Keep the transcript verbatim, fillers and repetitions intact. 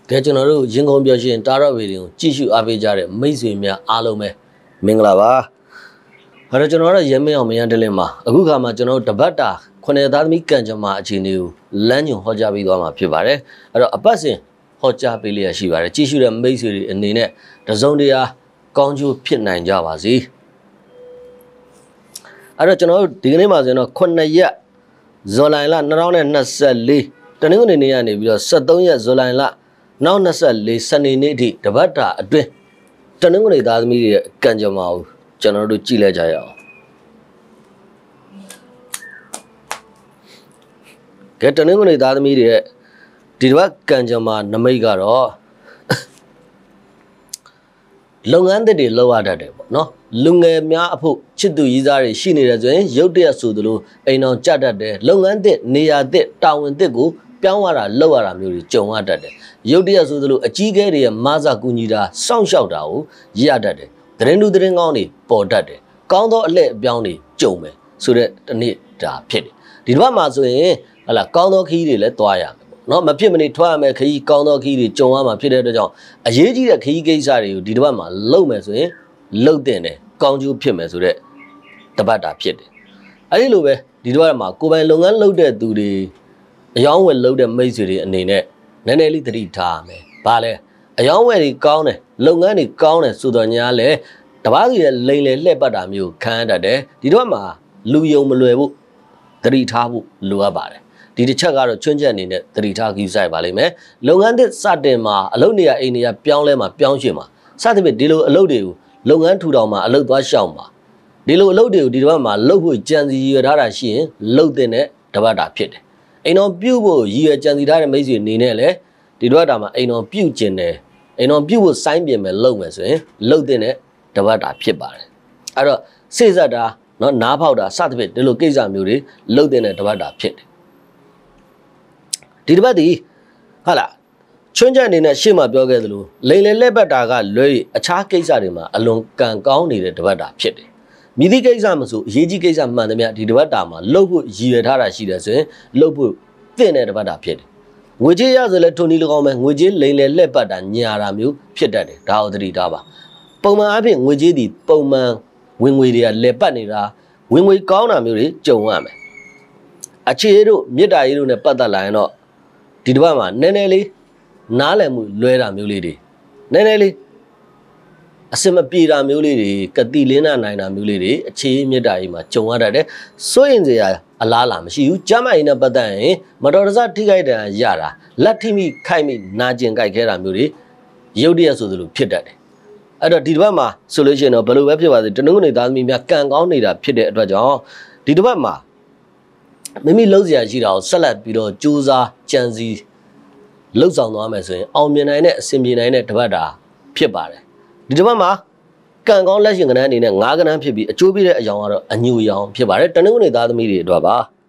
ကဲကျွန်တော်တို့ရင်ကုန်ပြောရှင်တာရော့ဗီဒီယိုကြည့်ရှုအားပေးကြတဲ့မိတ်ဆွေများအားလုံးပဲမင်္ဂလာပါအဲ့တော့ကျွန်တော်တို့ရဲမင်းအောင်မရန်တလင်းမှာအခုခါမှာကျွန်တော်တို့တပတ်တာခုနှစ်သားသမီးကံကြမ္မာအခြေအနေကိုလမ်းညွန်ဟောကြားပေးသွားမှာဖြစ်ပါတယ်အဲ့တော့အပတ်စဉ်ဟောကြားပေးလျက်ရှိပါတယ်ကြည့်ရှုတဲ့မိတ်ဆွေတွေအနေနဲ့တစုံတရာကောင်းကျိုးဖြစ်နိုင်ကြပါစေအဲ့တော့ကျွန်တော်တို့ဒီကနေ့မှာဆိုရင်တော့ခုနှစ်ရက်ဇွန်လလနှစ်thousand twenty-fourတနင်္ဂနွေနေ့ကနေပြီးတော့seventeenရက်ဇွန်လလနောက်twenty-fourစနေနေ့အထိတပတ်တာအတွင်းတနင်္ဂနွေသားသမီးတွေရဲ့ကံကြမ္မာကိုကျွန်တော်တို့ကြည့်လိုက်ကြရအောင်ကဲတနင်္ဂနွေသားသမီးတွေရဲ့ဒီတပတ်ကံကြမ္မာနမိတ်ကတော့လုပ်ငန်းတွေလောက်ရတတ်တယ်ပေါ့နော်လူငယ်များအဖို့ချစ်သူရည်စားတွေရှိနေတယ်ဆိုရင်ရုပ်တရက်ဆိုသလိုအိမ်အောင်ကြတတ်တယ်လုပ်ငန်းတွေနေရာတွေတာဝန်တွေကိုပြောင်းရတာလောက်ရတာမျိုးတွေကြုံရတတ်တယ်ရုပ်တရက်ဆိုသလိုအကြီးကဲတွေရဲ့မဆာကူညီတာစောင့်ရှောက်တာကိုရရတတ်တယ်သတင်းလူသတင်းကောင်းတွေပေါ်တတ်တယ်ကောင်းသောအလှည့်အပြောင်းတွေကြုံမယ်ဆိုတဲ့တနေ့ဒါဖြစ်တယ်ဒီတစ်ပတ်မှာဆိုရင်ဟလာကောင်းသောခီးတွေလည်းသွားရမယ်ပေါ့နော်မဖြစ်မနေထွက်ရမယ်ခီးကောင်းသောခီးတွေကြုံရမှာဖြစ်တဲ့အတွက်ကြောင့်အရေးကြီးတဲ့ခီးကိစ္စတွေကိုဒီတစ်ပတ်မှာလုပ်မယ်ဆိုရင်လုပ်တင်တယ်ကောင်းကျိုးဖြစ်မယ်ဆိုတဲ့တပတ်တာဖြစ်တယ်အဲဒီလိုပဲဒီတစ်ပတ်မှာကိုယ်ပိုင်လုပ်ငန်းလုပ်တဲ့သူတွေအယောင်းဝယ်လုပ်တဲ့မိတ်ဆွေတွေအနေနဲ့နည်းနည်းလေးသတိထားရမယ်။ဘာလဲအယောင်းဝယ်တွေကောင်းတယ်လုပ်ငန်းတွေကောင်းတယ်ဆိုတော့ညာလဲတပားစီရဲ့လိန်လေလှည့်ပတ်တာမျိုးခံရတတ်တယ်ဒီတော့မှလူယုံမလွယ်ဖို့သတိထားဖို့လိုအပ်ပါတယ်ဒီတစ်ချက်ကတော့ချွန်းချက်အနေနဲ့သတိထားကြည့်ဆိုင်ပါလိမ့်မယ်လုပ်ငန်းသစ်စတင်မှာအလုပ်နေရာအိမ်နေရာပြောင်းလဲမှာပြောင်းရှင်မှာစသဖြင့်ဒီလိုအလုပ်တွေကိုလုပ်ငန်းထူထောင်မှာအလုပ်သွားရှောင်မှာဒီလိုအလုပ်တွေကိုဒီတော့မှလုပ်ဖို့ကြံစီရထားတာရှိရင်လုပ်တဲ့တပတ်တာဖြစ်တယ်အိမ်တော်ပြုတ်ဖို့ရည်ရွယ်ကြံစီထားတဲ့မိတ်ဆွေအနေနဲ့လည်းဒီတော့တာမှာအိမ်တော်ပြုတ်ကျင်တယ်အိမ်တော်ပြုတ်ဖို့စိုင်းပြင်မယ်လုပ်မယ်ဆိုရင်လုပ်တဲ့တပတ်တာဖြစ်ပါတယ်အဲ့တော့စိတ်ဆက်တာနော်နားဖောက်တာစသဖြင့်ဒီလိုကိစ္စမျိုးတွေလုပ်တဲ့တပတ်တာဖြစ်တယ်ဒီတပတ်ဒီဟာလားချွန်းချက်အနေနဲ့ရှေ့မှာပြောခဲ့သလိုလိန်လေလက်ပတ်တာကလွဲအခြားကိစ္စတွေမှာအလွန်ကံကောင်းနေတဲ့တပတ်တာဖြစ်တယ်မြည်သည့်ကိစ္စမဆိုအရေးကြီးကိစ္စမှန်သမျှဒီတပတ်တာမှာလှုပ်ဖို့ရည်ရွယ်ထားတာရှိတယ်ဆိုရင်လှုပ်ဖို့သင့်တဲ့တပတ်တာဖြစ်တယ်ငွေကြေးရဆိုလဲထုံနီ၎င်းပဲငွေကြေးလိမ်လည်လက်ပတ်တာညာတာမျိုးဖြစ်တတ်တယ်ဒါကိုသတိထားပါပုံမှန်အဖြစ်ငွေကြေးဒီပုံမှန်ဝင်ငွေတွေကလက်ပတ်နေတာဝင်ငွေကောင်းတာမျိုးတွေကြုံရမယ်အခြေတို့မြစ်တာရေးတို့နဲ့ပတ်သက်လာရင်တော့ဒီတပတ်မှာနည်းနည်းလေးနားလည်မှုလွဲတာမျိုးလေးတွေနည်းနည်းလေးအစမပြေတာမျိုးလေးတွေကတိလင်းနာနိုင်တာမျိုးလေးတွေအခြေမြစ်တာကြီးမှာကြုံရတတ်တယ်စိုးရင်စရာအလားလာမရှိဘူးကျမ်းမာရေးနဲ့ပတ်သက်ရင်မတော်တဆထိခိုက်တာရတာလက်ထိမိခိုက်မိနာကျင်ကြိုက်ခဲတာမျိုးတွေရုပ်တရက်ဆိုသလိုဖြစ်တတ်တယ်အဲ့တော့ဒီတစ်ပတ်မှာဆိုလို့ရှိရင်တော့ဘယ်လိုပဲဖြစ်ပါစေတနင်္ဂနွေသားသမီးများကံကောင်းနေတာဖြစ်တဲ့အတွက်ကြောင့်ဒီတစ်ပတ်မှာမိမိလှုပ်ရှားရှိတာကိုဆက်လက်ပြီးတော့ကြိုးစားကြံစည်လှုပ်ဆောင်သွားမယ်ဆိုရင်အောင်မြင်နိုင်တဲ့အစဉ်ပြေနိုင်တဲ့တစ်ပတ်တာဖြစ်ပါတယ်ဒီတစ်ပတ်မှာကံကောင်းလက်ရှင်ကဏ္ဍအနေနဲ့ငါးကဏ္ဍဖြစ်ပြီးအကျိုးပေးတဲ့အကြောင်းကတော့အညူအယောင်ဖြစ်ပါတယ်တနင်္ဂနွေသားသမီးတွေအတွက်ပါ